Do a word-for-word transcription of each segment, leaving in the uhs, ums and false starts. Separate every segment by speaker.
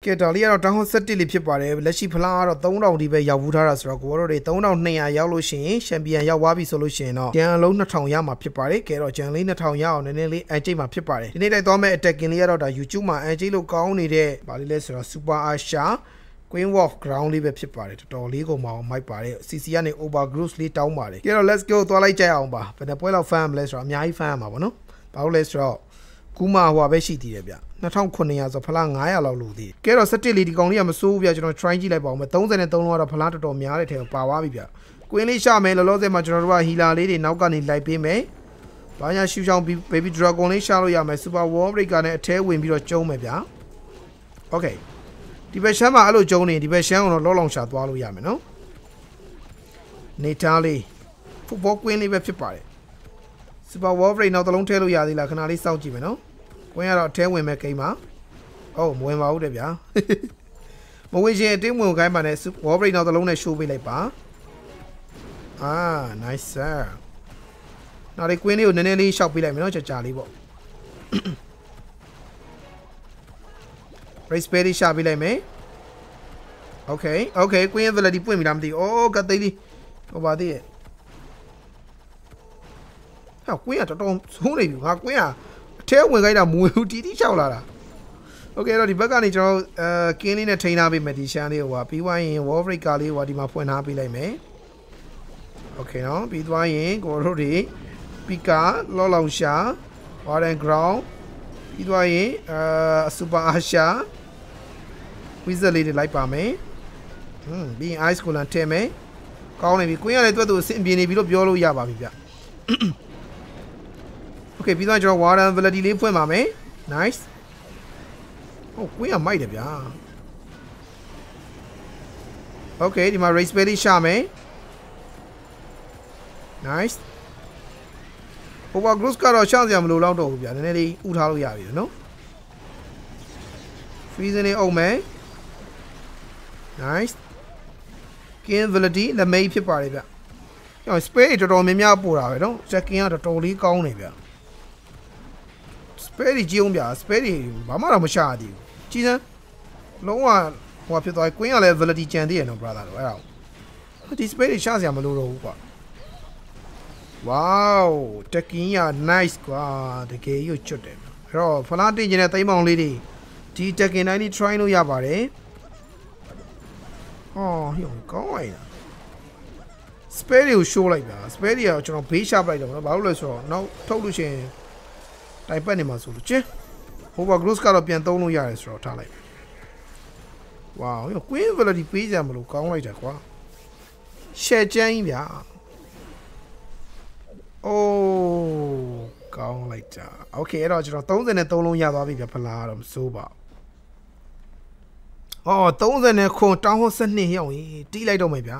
Speaker 1: ကဲဒါလေးကတော့တောင်းဆက်တစ်လေးဖြစ်ပါတယ်လက်ရှိဖလားကတော့သုံးထောင်ဒီပဲရောက်ဘူးထားတာဆိုတော့ကိုတို့တွေသုံးထောင်နှစ်ရာရောက်လို့ရှိရင်ချန်ပီယံရောက်သွားပြီဆိုလို့ရှိရင်တော့ကျန်လုံးနှစ်ထောင်ရမှာဖြစ်ပါတယ်ကဲတော့ကျန်လေးနှစ်ထောင်ရအောင်နည်းနည်းလေးအန်ကျိတ်မှာဖြစ်ပါတယ်ဒီနေ့တိုက်သွားမဲ့ attacking လေးကတော့ဒါ YouTube မှာအန်ကျိတ်လို့ကောင်းနေတဲ့ဗာလေးလဲဆိုတော့ Super Asha Queen Wolf Ground လေးပဲဖြစ်ပါတယ်တော်တော်လေးကိုမအောင်မိုက်ပါတယ် C C ကနေ Over Gross လေးတောင်းပါတယ်ကဲတော့ let's go သွားလိုက်ကြအောင်ပါဘယ်နှပွဲလောက် fan မလဲဆိုတော့အများကြီး fan မှာပါနော်ဘာလို့လဲဆိုတော့ကူမာဟိုပဲရှိသေးတယ်ဗျနှစ်ထောင်ခုနှစ်ရာဆိုဖလားငါးရာလောက်လို့သေးကဲတော့၁၁လေးဒီကောင်လေးကမစိုးဘူးဗျကျွန်တော် try ကြည့်လိုက်ပါဦးမယ်၃၃လုံးကတော့ဖလားတော်တော်များတဲ့ထဲပါသွားပြီဗျကွင်းလေးရှာမယ်လောလောဆယ်မှာကျွန်တော်တို့ကဟီလာလေးတွေနောက်ကနေလိုက်ပေးမယ်ဘာညာရှူချောင်း baby dragon လေးရှာလို့ရမယ် super wall breaker နဲ့အထဲဝင်ပြီးတော့ကျုံးမယ်ဗျ okay ဒီဘက်ရှမ်းမှာအဲ့လိုကျုံးနေဒီဘက်ရှမ်းကတော့လောလောင်ရှာသွားလို့ရမယ်နော်နေသားလေး football queen လေးပဲဖြစ်ပါတယ် super wall break နောက်တစ်လုံးထဲလို့ရသေးလားခဏလေးစောင့်ကြည့်မယ်နော်ကွင်းကတော့အထဲဝင်မဲ့ကိန်းမှာအိုးမဝင်ပါဘူးတဲ့ဗျာမဝင်ရင်အတင်းဝင်ခိုင်းပါနဲ့ wall break နောက်တစ်လုံးနဲ့ show ပေးလိုက်ပါအာ nice sir နောက်ဒီကွင်းလေးကိုနည်းနည်းလေးရှောက်ပေးလိုက်မယ်နော်ကြာကြာလေးပေါ့ race berry ရှာပေးလိုက်မယ် okay okay ကွင်းရဲ့ validity ပွင့်ပြီလားမသိဘူးအိုးကသိလေးဟိုပါသေးရဲ့ဟာကွင်းကတော်တော်ဆိုးနေပြီငါကွင်းကအထဲဝင်ခိုင်းတာမဝင်ဘူးတီတီလျှောက်လာတာ okay တော့ဒီဘက်ကနေကျွန်တော်အဲကင်းလေးနဲ့ထိန်းထားပေးမယ်ဒီရှမ်းလေးကိုပါပြီးသွားရင် wall breaker လေးကိုဒီမှာဖွင့်ထားပေးလိုက်မယ် okay နော်ပြီးသွားရင်ကိုတို့တွေပီကာလောလောင်ရှာ warden ground ပြီးသွားရင်အဲ super asha wizard လေးတွေလိုက်ပါမယ်ဟွန်းပြီးရင် ice ကိုလန်ထည့်မယ်ကောင်းနေပြီကွင်းရတဲ့အတွက်သူအဆင်ပြေနေပြီလို့ပြောလို့ရပါပြီဗျokay ပြီးတော့ကျွန်တော် warden validity လေးဖွင့်ပါမယ် nice ဟုတ်ကွင်းရမိုက်တယ်ဗျာ okay ဒီမှာ race berry ရှာမယ် nice over gross ကတော့ရှာစရာမလိုတော့တော့ဘူးဗျာနည်းနည်းလေးဥထားလို့ရပြီနော် freezing လေးအုံမယ် nice king validity လက်မိတ်ဖြစ်ပါတယ်ဗျကျွန်တော် space တော်တော်များများပို့တာပဲနော် checking ကတော်တော်လေးကောင်းနေဗျာ space ကြီးအောင်ဗျာ space ဘာမှတော့မရှာသေးဘူးကြီးစမ်းလုံးဝဟိုဖြစ်သွား queen ကလည်း validity ကျန်သေးရနော် brother တော့အဲ့ဒါဒီ space ရှာစရာမလိုတော့ဘူးကွာ wow တက်ကင်းရ nice ကွာတကယ်ရွတ်ချွတ်တယ်အဲ့တော့ဖလားတင်ကျင်တဲ့သိမ်းမောင်လေးတွေဒီတက်ကင်းတိုင်းလေး try လို့ရပါတယ်ဟောဟိုကောင်းလိုက်တာ spare တွေကို show လိုက်ပါ spare တွေကကျွန်တော်ဘေးရှာပလိုက်တော့နော်ဘာလို့လဲဆိုတော့နောက်ထုတ်လို့ရှိရင်တိုင်ပတ်နေမှာဆိုလို့ချင်း over gross ကတော့ပြန်သုံးလို့ရတယ်ဆိုတော့ထားလိုက် wow ဟို queen validity ပေးကြမလို့ကောင်းလိုက်တာကွာ share ချမ်းကြီးဗျာ oh ကောင်းလိုက်တာ okay အဲ့တော့ကျွန်တော်၃၃လုံးရသွားပြီဗျဖလားတော့မစိုးပါအော်၃၀နဲ့ခွန်တောင်းဟော၁၂ရောက်ရင်တီးလိုက်တော့မယ်ဗျာ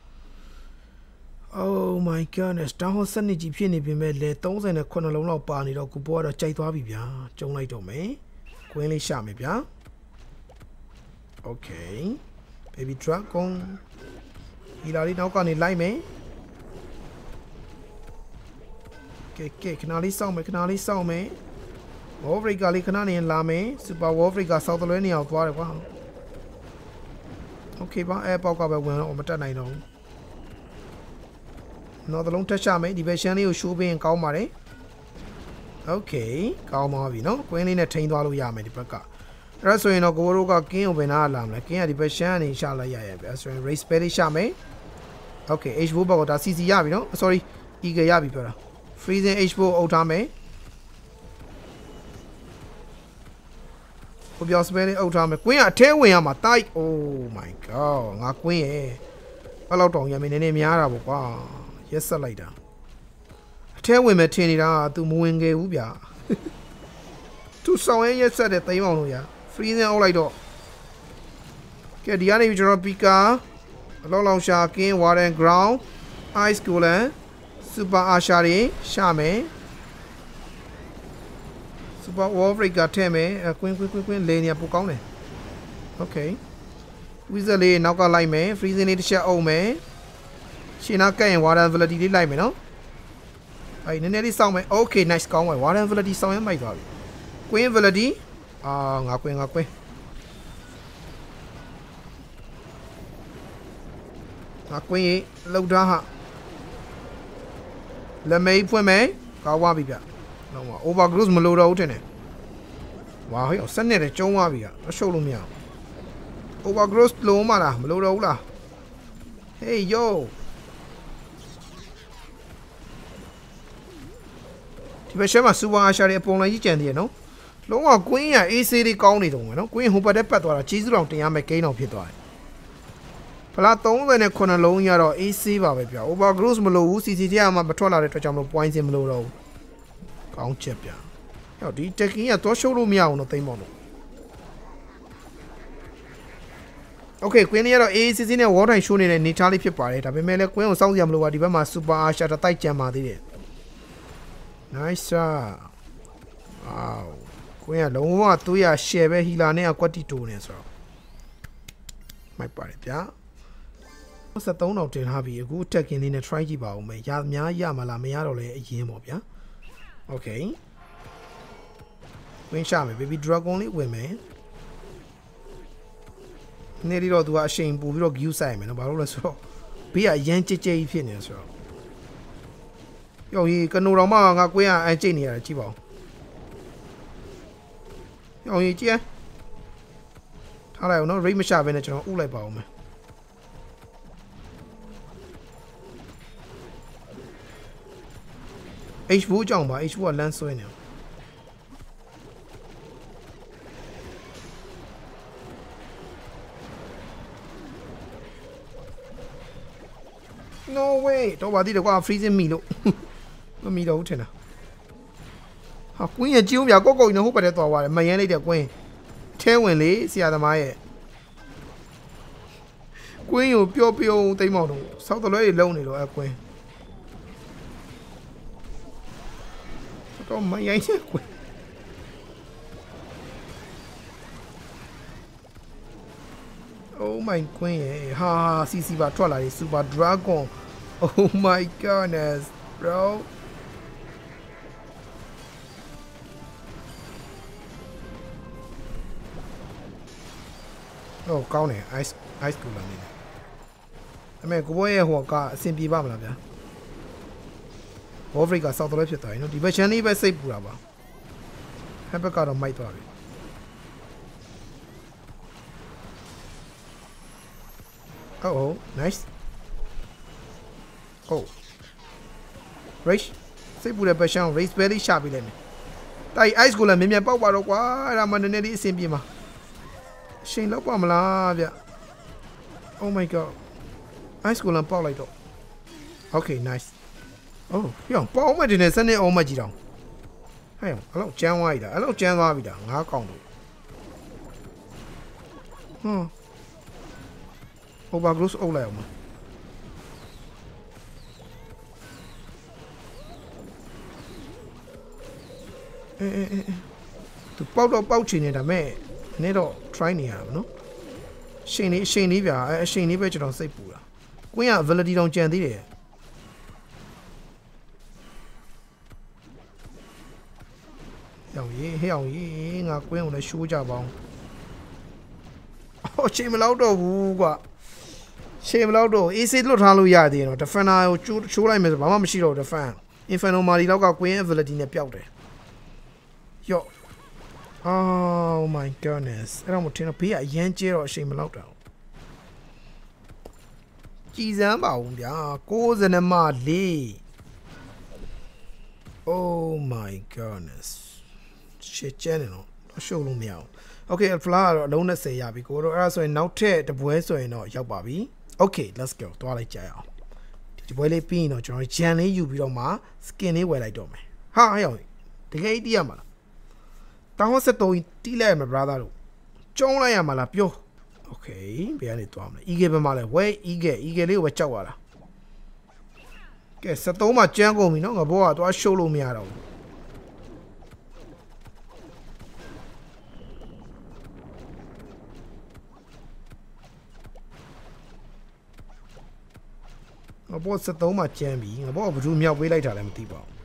Speaker 1: oh my goodness တောင်းဟော၁၂ကြီးဖြစ်နေပြင်မဲ့လေ၃၀နဲ့ခွန်လုံးလောက်ပါနေတော့ကိုပေါ်ကတော့ကြိုက်သွားပြီဗျာကျုံလိုက်တော့မယ်ကွင်းလေးရှာမယ်ဗျာ okay baby dragon ဒီလာလေးနောက်ကနေလိုက်မယ်ကဲကဲခဏလေးစောင့်မယ်ခဏလေးစောင့်မယ် wall breaker လေးခဏနေလာမယ် super wall breaker ဆောက်တလွဲနေအောင်သွားတယ်ကွာ okay ပါအဲပေါက်ကပဲဝင်တော့မတက်နိုင်တော့ဘူးနောက်တစ်လုံးထက်ချမယ်ဒီဘက်ရှမ်းလေးကိုရှိုးပေးရင်ကောင်းပါတယ် okay ကောင်းပါပြီနော်ကွင်းလေးနဲ့ထိန်းသွားလို့ရမယ်ဒီဘက်ကအဲ့ဒါဆိုရင်တော့ကိုတို့ကကင်းကိုဘယ်နာလာမလဲကင်းကဒီဘက်ရှမ်းကနေရှာလိုက်ရရဲ့ပဲဆိုရင် race berry ရှာမယ် okay h four ဘက်ကဒါ cc ရပြီနော် sorry eagle ရပြီပြောတာ freezing h four အုပ်ထားမယ်ကိုပြောစပယ်လေးအုပ်ထားမယ်ကွင်းကအထဲဝင်ရမှာတိုက် oh my god ငါကွင်းရဲ့ဘယ်လောက်တောင်ရမင်းနည်းနည်းများတာပေါ့ကွာရက်ဆက်လိုက်တာအထဲဝင်မယ်ထင်နေတာသူမဝင်ခဲ့ဘူးဗျာသူဆောင်ရဲရက်ဆက်တဲ့သိမ်းအောင်လို့ရ freezing အုပ်လိုက်တော့ကဲဒီကနေကျွန်တော် pika အလောလောင်ရှာကင်း warden ground ice golem super asha တွေရှာမယ် super wall breaker ထည့်မယ်ကွင်းကွင်းကွင်းကွင်းလေနေပိုကောင်းတယ် okay wizard လေးနောက်ကလိုက်မယ် freezing လေးတစ်ချက်အုပ်မယ်ရှင်းနာကဲရင် warden validity လေးလိုက်မယ်နော်အဲ့နည်းနည်းလေးစောင့်မယ် okay nice ကောင်းပါ warden validity စောင့်ရမိုက်သွားပြီ queen validity အာငါကွင်းငါကွင်းငါကွင်းရေးလောက်ထားဟာလက်မေးဖွင့်မယ်ကောင်းသွားပြီဗျလုံးဝ overgrowth မလိုတော့ဘူးထင်တယ်ဝါဟေ့စက်နဲ့တည်းကျုံးသွားပြီကအရှုပ်လို့မရဘူး overgrowth လုံးမလားမလိုတော့ဘူးလား hey yo ဒီဘက်ရှမ်းမှာ super asha တွေအပုံလိုက်ကြီးကြံသေးရနော်လုံးဝကွင်းရ A C တွေကောင်းနေတော့မယ်နော်ကွင်းဟိုဘက်တက်ပတ်သွားတာကြီးစုတော်တင်ရမယ်ဂိမ်းတော်ဖြစ်သွားတယ်ဖလားသုံးနဲ့ခုနှစ်လုံးရတော့ A C ပါပဲဗျ overgrowth မလိုဘူး C C တရားမှမထွက်လာတဲ့အတွက်ကြောင့်မလို့ point စင်မလိုတော့ဘူးကောင်းချက်ဗျဟောဒီတက်ကင်းကတော့ရှုပ်လို့မရအောင်တော့သိမ်းပါတော့ okay ကွင်းလေးကတော့ A C C နဲ့ wall time show နေတဲ့နေသားလေးဖြစ်ပါတယ်ဒါပေမဲ့လည်းကွင်းကိုစောင့်စရာမလိုပါဒီဘက်မှာ super asha တတိုက်ကြံပါသေးတယ် nice wow ကွင်းကလုံးဝသူရ share ပဲ healer နဲ့ကွက်တီတိုးနေဆိုတော့မိုက်ပါတယ်ဗျာ73တောင်တင်ထားပြီအခုတက်ကင်းလေးနဲ့ try ကြည့်ပါဦးမယ်ရများရမလားမရတော့လဲအရင်ပေါ့ဗျာ okay ဝင်ရှာမယ် baby dragon လေးဝင်မယ်နေရီတော့သူကအရှိန်ပူပြီးတော့ view ဆိုင်မယ်နော်ဘာလို့လဲဆိုတော့ဘေးကအရန်ကြဲကြဲကြီးဖြစ်နေဆိုတော့ယောကြီးကနိုတော်မှငါကွင်းကအန်ကျိတ်နေရတယ်ကြည့်ပါဦးယောကြီးကြည့်ထားလိုက်အောင်နော် rate မရှာဘဲနဲ့ကျွန်တော်ဥလိုက်ပါဦးမယ်H four ကြောင့်ပါ H four ကလမ်းဆွဲနေအောင် no way တော့ပါသေးတယ်ကွာ freezing မီလို့မမီတော့ဘူးထင်တာဟာကွင်းရကြီးဦးပြကောက်ကောက်နေဟုတ်ပါတယ်သွားသွားတယ်မယန်းလိုက်တဲ့ကွင်းထဲဝင်လေဆရာသမားရဲ့ကွင်းကိုပျော့ပြုံးတိမ်မောင်တော့စောက်တလွဲတွေလုံးနေတော့အကွင်းတော့မယန်းရဲ့ကွင်းOh my queen ဟာစီစီပါထွက်လာတယ် super dragon oh my goodness bro oh ကောင်းတယ် ice ice cooler နေတယ်အမေကိုဘွဲရဲ့ဟိုကအဆင်ပြေပါမလားဗျာ Wolverine ကစောက်တော့ဖြစ်သွားပြီနော်ဒီဘက်ချန်လေးပဲစိတ်ပူတာပါဟက်ဘက်ကတော့မိုက်သွားပြီOh, oh, nice. Oh. Race. စိတ်ပူတဲ့ passion race belly ရှာပြီးလိုက်မယ်။တိုက် ice ကိုလည်းမြင်မြန်ပေါက်ပါတော့ကွာ။အဲ့ဒါမှနည်းနည်းလေးအဆင်ပြေမှာ။ရှင်လောက်ပါမလားဗျ။ Oh my god. ice ကိုလည်းပေါက်လိုက်တော့ Okay, nice. Oh, ပြောင်းပေါက်မှတင်နေစနေအောင်မကြည့်တော့။ဟဲ့အဲ့လောက်ကျန်းသွားပြီလား။အဲ့လောက်ကျန်းသွားပြီလား။ငါးកောင်တော့။ဟွန်းovergrowth အုပ်လိုက်အောင်ပါအေးအေးအေးသူပေါက်တော့ပေါက်ချင်နေတာမဲ့နည်းတော့ try နေရမှာနော်ရှင်လေးရှင်လေးဗျာအဲအရှင်လေးပဲကျွန်တော်စိတ်ပူတာကွင်းက ability တောင်ကြံသေးတယ်ရောင်ရေးဟဲ့အောင်ရေးငါကွင်းကိုလည်းရှိုးကြပါအောင်အော်ချိန်မလောက်တော့ဘူးကွာရှေ့မလောက်တော့ A C လွတ်ထားလို့ရသေးတယ်နော် defender ကိုချိုးလိုက်မယ်ဆိုဘာမှမရှိတော့ defend inferno mari လောက်က queen ability နဲ့ပျောက်တယ်ယော့ oh my goodness အဲ့တော့မထင်တော့ဘေးကအရန်ကျဲတော့အချိန်မလောက်တော့ကြည်စမ်းပါဦးဗျာninetyနဲ့မှfour oh my goodness ရှစ်ကျဲနေတော့ရှုပ်လို့မရအောင် okay flower ကတော့အလုံးtwentyရပြီကိုတော့အဲ့ဒါဆိုရင်နောက်ထပ်တပွဲဆိုရင်တော့ရောက်ပါပြီOkay, let's go. သွားလိုက်ကြရအောင်ဒီပွဲလေးပြီးရင်တော့ကျွန်တော်ဂျန်လေးယူပြီးတော့မှ skin လေးဝယ်လိုက်တော့မယ်ဟာဟဲ့အောင်တကယ်တီးရမှာလားတောင်းဆက်တော့တီးလိုက်ရမှာ brother တို့ကျုံးလိုက်ရမှာလားပြော Okay ဘယ်ကနေသွားမလဲ eagle ဘက်မှာလဲဝဲ eagle eagle လေးကိုပဲကြောက်ရတာကဲseventyမှာကျန်းကုန်ပြီနော်ငါဘောကသွားရှိုးလို့မရတော့ဘူးငါဘောseventyမှာကျန်းပြီငါဘောကဘယ်သူမြောက်ပေးလိုက်တာလဲမသိပါဘူး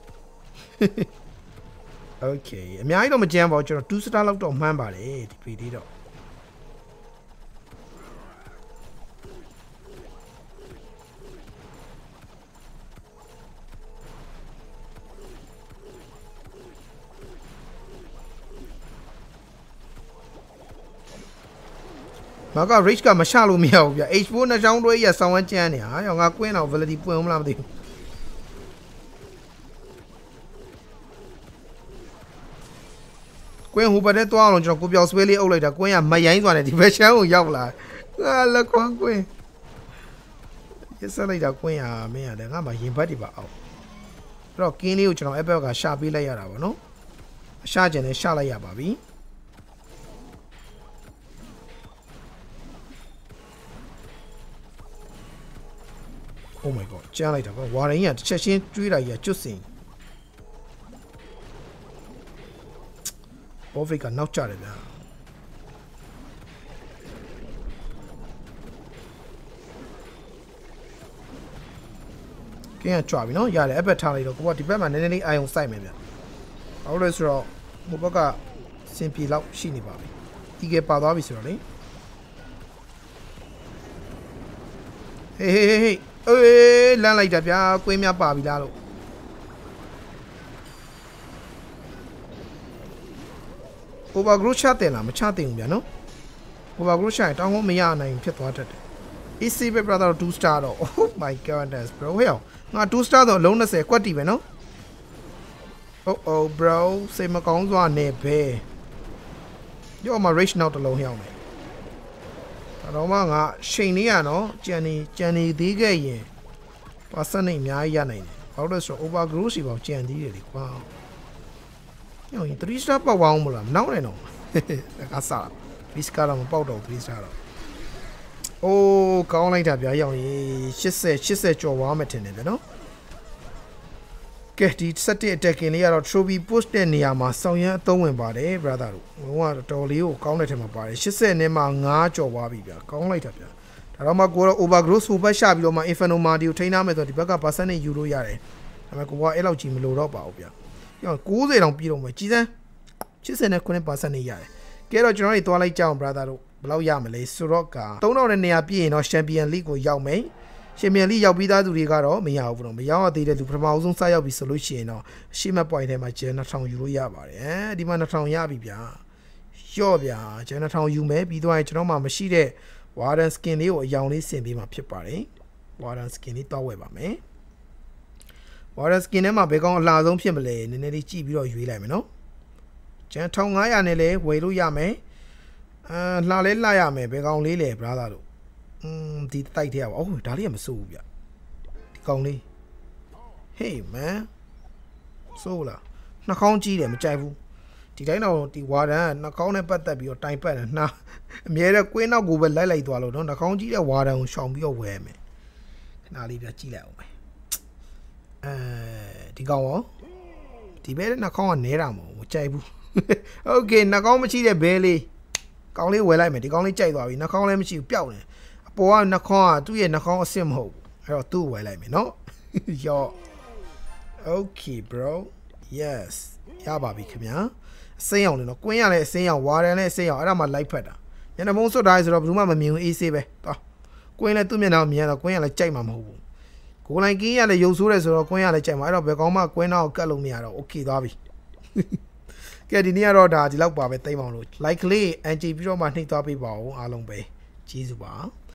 Speaker 1: Okay အများကြီးတော့မကျန်းပါဘူးကျွန်တော်two star လောက်တော့မှန်းပါတယ်ဒီဗီဒီတော့မာက rage ကမရှလို့မရဘူးဗျ H four နှစ်ချောင်းတွဲရဆောင်းဝန်းကျန်းနေဟာရောငါကွင်းတော့ validity ပွင့်မလားမသိဘူးကွင်းဟိုဘက်ထဲသွားအောင်ကျွန်တော်ကိုပြောက်ဆွဲလေးအုပ်လိုက်တာကွင်းကမရိုင်းသွားတယ်ဒီဘက်ရှမ်းကိုရောက်လာဟာလက်ခွန်ကွင်းရဆက်လိုက်တာကွင်းဟာမင်းရတယ်ငါမှရင်ဘတ်တွေပါအောင်အဲ့တော့ကင်းလေးကိုကျွန်တော် Apple ကရှာပေးလိုက်ရတာဗောနော်အရှာကျင်နဲ့ရှာလိုက်ရပါပြီOh my god ကြားလိုက်တာကွာဝါရင်ကတစ်ချက်ချင်းကျွေးတာကြီးကကျွတ်စင်ဘောဖရိကနောက်ကျတယ်ဗျာကင်းကကြွပြီနော်ရတယ်အဘက်ထားလိုက်တော့ကိုကဒီဘက်မှာနည်းနည်းလေးအာယုံစိုက်မယ်ဗျာဘာလို့လဲဆိုတော့ဟိုဘက်ကစင်ပြေလောက်ရှိနေပါပြီဒီကပါသွားပြီဆိုတော့လေဟေးဟေးဟေးအေးလမ်းလိုက်တာဗျာကွင်းများပါပြီလားလို့overgrowth ချတယ်လားမချတင်ဘူးဗျာနော် overgrowth ချရင်တောင်းဖို့မရနိုင်ဖြစ်သွားတတ်တယ် easy bit brother two star တော့ oh my goodness bro ဟဲ့ငါtwo star တော့အလုံး၂၀ကွက်တီပဲနော် oh oh bro စိတ်မကောင်းစွာနေပဲရောမ rage နောက်တစ်လုံးဟျောင်းမယ်တော့မှငါရှိန်လေးရနော်ကြံနေကြံနေသေးခဲ့ရင်ပါစက်နေအများကြီးရနိုင်တယ်ဘာလို့လဲဆိုတော့ overgrowth စီပေါင်းကြံသေးတယ်လေကွာညောင်three star ပေါက်ပါအောင်မလားမနောက်နိုင်တော့ကစား three star တော့မပေါက်တော့three star တော့အိုးကောင်းလိုက်တာဗျာရောင်ကြီး၈၀၈၀ကျော်သွားမှထင်တယ်ဗျာနော်ကဲဒီ၁၁ attacking လေးကတော့ trophy post တဲ့နေရာမှာဆောင်ရမ်းအသုံးဝင်ပါတယ် brother တို့ဘုံကတော်လေးကိုကောင်းတဲ့ထဲမှာပါတယ်၈၀နဲ့မှ၅ကျော်သွားပြီဗျာကောင်းလိုက်တာဗျာဒါတော့မှကိုတော့ overgrowth ဆိုဘက်ရှာပြီးတော့မှ inferno marty ကိုထိန်းထားမယ်ဆိုတော့ဒီဘက်က percent နဲ့ယူလို့ရတယ်ဒါပေမဲ့ကိုကအဲ့လောက်ကြီးမလိုတော့ပါဘူးဗျာရော၉၀တောင်ပြည့်တော့မယ်ကြီးစမ်း၈၀နဲ့9 percent နဲ့ရတယ်ကဲတော့ကျွန်တော်တွေသွားလိုက်ကြအောင် brother တို့ဘယ်လောက်ရမလဲဆိုတော့က၃ထောင်နဲ့နေရာပြည့်ရင်တော့ champion league ကိုရောက်မယ်ရှင်မြန်လိရောက်ပြီးသားသူတွေကတော့မရဘူးပေါ့နော်မရောက်သေးတဲ့သူပထမအဆုံးစရောက်ပြီဆိုလို့ရှိရင်တော့ရှေ့မှတ် point ထဲမှာကျန်၂ထောင်ယူလို့ရပါတယ်အဲဒီမှာ၂ထောင်ရပြီဗျာရော့ဗျာကျန်၂ထောင်ယူမယ်ပြီးတော့ကျွန်တော်မှမရှိတဲ့ warden skin လေးကိုအယောင်လေးဆင်ပေးမှာဖြစ်ပါတယ် warden skin လေးတောက်ဝယ်ပါမယ် warden skin ထဲမှာဘယ်ကောင်အလှဆုံးဖြစ်မလဲနည်းနည်းလေးကြည့်ပြီးတော့ရွေးလိုက်မယ်နော်ကျန်၁၅၀၀နဲ့လည်းဝယ်လို့ရမယ်အာလှလဲလှရမယ်ဘယ်ကောင်လေးလဲ brother တို့อืมဒီတိုက်ထဲပါအော်ဒါလေးကမစိုးဘူးဗျဒီကောင်လေး hey man စိုးလားနှာခေါင်းကြီးတယ်မကြိုက်ဘူးဒီတိုင်းတော့ဒီဝါဒန်ကနှာခေါင်းနဲ့ပတ်သက်ပြီးတော့တိုင်ပတ်တယ်နှာအမြဲတမ်းကွင်းနောက်ကိုပဲလိုက်လိုက်သွားလို့နော်နှာခေါင်းကြီးတဲ့ဝါဒန်ကိုရှောင်ပြီးတော့ဝယ်မယ်ခဏလေးပြကြည့်လိုက်အောင်မယ်အဲဒီကောင်ရောဒီဘဲနှာခေါင်းကနဲတာမဟုတ်မကြိုက်ဘူးโอเคနှာခေါင်းမရှိတဲ့ဘဲလေးကောင်လေးဝယ်လိုက်မယ်ဒီကောင်လေးကြိုက်သွားပြီနှာခေါင်းလည်းမရှိဘူးပျောက်တယ်ပေါ်ကနှာခေါင်းကသူ့ရဲ့နှာခေါင်းအစ်စ်မဟုတ်ဘူးအဲ့တော့သူ့ဝယ်လိုက်မယ်နော်ယော okay bro yes ရပါပြီခင်ဗျာအစိမ်းအောင်လေနော်ကွင်းရလဲအစိမ်းအောင်ဝါရန်လဲအစိမ်းအောင်အဲ့ဒါမှ light ဖက်တာညနေမုံစွတ်တိုင်းဆိုတော့ဘယ်သူမှမမြင်ဘူးအေးဆေးပဲသွားကွင်းလဲသူ့မျက်နှာမြင်ရတော့ကွင်းရလဲကြိုက်မှာမဟုတ်ဘူးကိုလိုင်းကင်းရလဲရုပ်ဆိုးတယ်ဆိုတော့ကွင်းရလဲကြိုက်မှာအဲ့တော့ဘယ်ကောင်းမှကွင်းတော့ကတ်လို့မရတော့ okay သွားပြီကဲဒီနေ့ကတော့ဒါဒီလောက်ပါပဲတိတ်အောင်လို့ like လေးအန်တီပြီးတော့မှနှိပ်သွားပေးပါဦးအားလုံးပဲကျေးဇူးပါ